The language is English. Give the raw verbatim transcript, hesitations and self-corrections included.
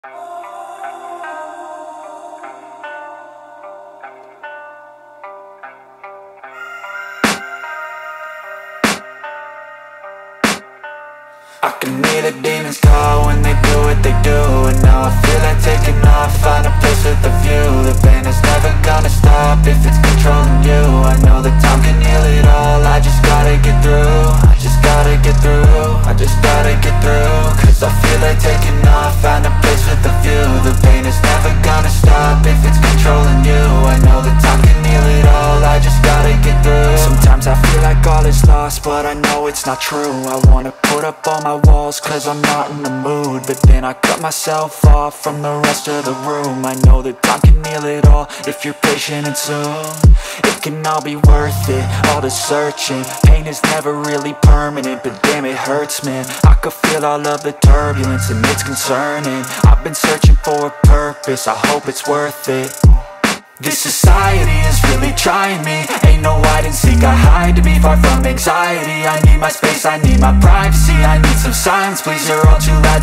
I can hear the demons call when they do what they do. And now I feel like taking off, find a place with a view. The pain is never gonna stop if it's controlling you. I know that time can heal it all, I just gotta get through. I just gotta get through, I just gotta get through. Cause I feel like taking off, find a place with a view. The pain is never gonna stop if it's controlling you. I know that time can heal it all, I just gotta get through. Sometimes I feel like all is lost, but I know it's not true. I wanna put up all my walls cause I'm not in the mood, but then I cut myself off from the rest of the room. I know that time can heal it all if you're patient and soon it can all be worth it, all the searching. Pain is never really permanent, but damn it hurts, man. I could feel all of the turbulence and it's concerning. I've been searching for a purpose, I hope it's worth it. This society is really trying me. Ain't no hide and seek, I hide to be far from anxiety. I need my space, I need my privacy. I need some silence, please, you're all too loud.